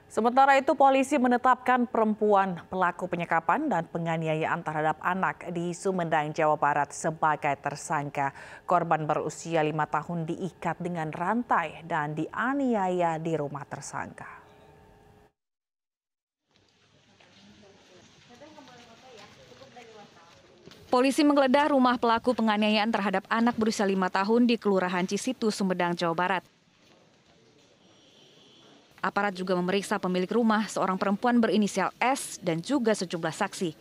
Sementara itu, polisi menetapkan perempuan pelaku penyekapan dan penganiayaan terhadap anak di Sumedang, Jawa Barat sebagai tersangka. Korban berusia 5 tahun diikat dengan rantai dan dianiaya di rumah tersangka. Polisi menggeledah rumah pelaku penganiayaan terhadap anak berusia 5 tahun di Kelurahan Cisitu, Sumedang, Jawa Barat. Aparat juga memeriksa pemilik rumah, seorang perempuan berinisial S, dan juga sejumlah saksi.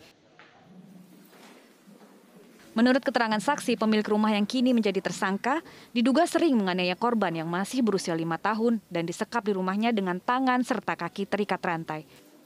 Menurut keterangan saksi, pemilik rumah yang kini menjadi tersangka diduga sering menganiaya korban yang masih berusia 5 tahun dan disekap di rumahnya dengan tangan serta kaki terikat rantai.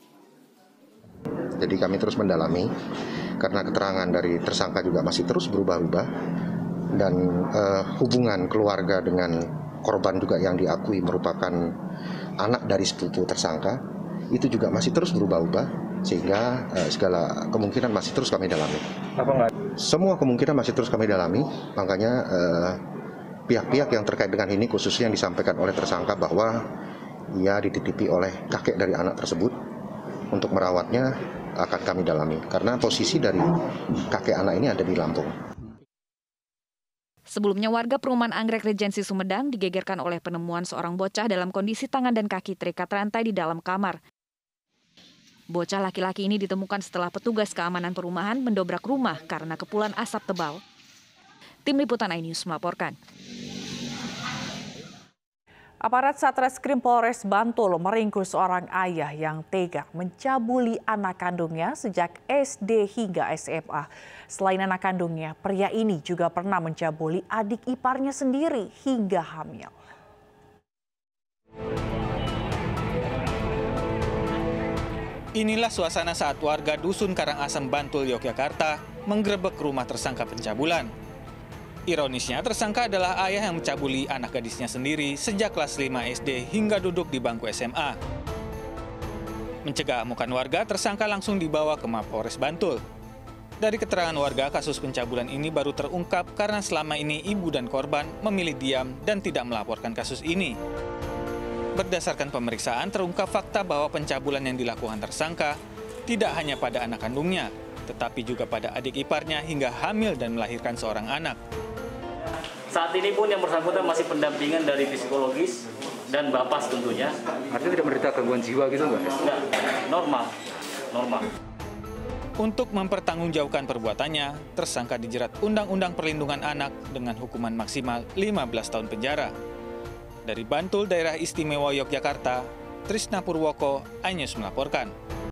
Jadi kami terus mendalami karena keterangan dari tersangka juga masih terus berubah-ubah dan hubungan keluarga dengan korban juga yang diakui merupakan anak dari sepupu tersangka itu juga masih terus berubah-ubah sehingga segala kemungkinan masih terus kami dalami. Semua kemungkinan masih terus kami dalami, makanya pihak-pihak yang terkait dengan ini khususnya yang disampaikan oleh tersangka bahwa ia dititipi oleh kakek dari anak tersebut untuk merawatnya akan kami dalami karena posisi dari kakek anak ini ada di Lampung. Sebelumnya warga perumahan Anggrek Regensi Sumedang digegerkan oleh penemuan seorang bocah dalam kondisi tangan dan kaki terikat rantai di dalam kamar. Bocah laki-laki ini ditemukan setelah petugas keamanan perumahan mendobrak rumah karena kepulan asap tebal. Tim Liputan iNews melaporkan. Aparat Satreskrim Polres Bantul meringkus seorang ayah yang tega mencabuli anak kandungnya sejak SD hingga SMA. Selain anak kandungnya, pria ini juga pernah mencabuli adik iparnya sendiri hingga hamil. Inilah suasana saat warga Dusun Karangasem, Bantul, Yogyakarta menggerebek rumah tersangka pencabulan. Ironisnya, tersangka adalah ayah yang mencabuli anak gadisnya sendiri sejak kelas 5 SD hingga duduk di bangku SMA. Mencegah amukan warga, tersangka langsung dibawa ke Mapolres Bantul. Dari keterangan warga, kasus pencabulan ini baru terungkap karena selama ini ibu dan korban memilih diam dan tidak melaporkan kasus ini. Berdasarkan pemeriksaan, terungkap fakta bahwa pencabulan yang dilakukan tersangka tidak hanya pada anak kandungnya, tetapi juga pada adik iparnya hingga hamil dan melahirkan seorang anak. Saat ini pun yang bersangkutan masih pendampingan dari psikologis dan Bapas tentunya. Artinya tidak menderita gangguan jiwa gitu nggak? Enggak, normal. Untuk mempertanggungjawabkan perbuatannya, tersangka dijerat Undang-Undang Perlindungan Anak dengan hukuman maksimal 15 tahun penjara. Dari Bantul, Daerah Istimewa Yogyakarta, Trisna Purwoko, iNews melaporkan.